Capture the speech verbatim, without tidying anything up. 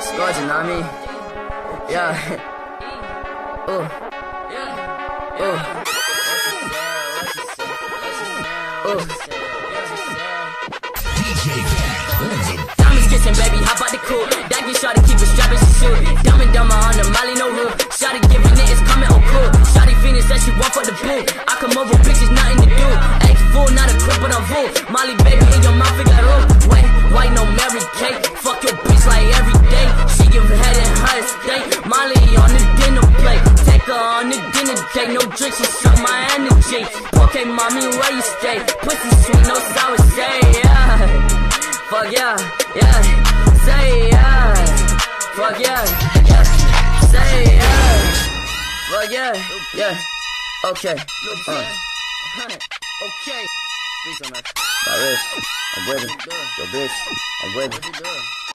Scourge, you know what I mean? Yeah. Ooh. Ooh. Ooh. Diamonds kissing, baby, hop out the coupe. That get shot to keep it strapping, she shoot. Dumb and dumber on the Molly, no roof. Shotty giving it, it's coming, oh cool. Shotty Phoenix said she want for the boo. I come over, bitches, nothing to do. Eggs full, not a crib, but I'm full. Molly, baby, in your mouth, figure roll. Wait, white, no Mary Kate. Fuck your bitch like every day. She give head in her estate. Molly on the dinner plate. Take her on the dinner date. No drink, she suck my energy. Okay, mommy, where you stay? Pussy sweet, no sour, say yeah. Fuck yeah, yeah. Say yeah. Fuck yeah, yeah. Say yeah. Fuck yeah, yeah. Okay. Uh. Okay. My wrist, I'm with it. Yo, bitch, I'm with it.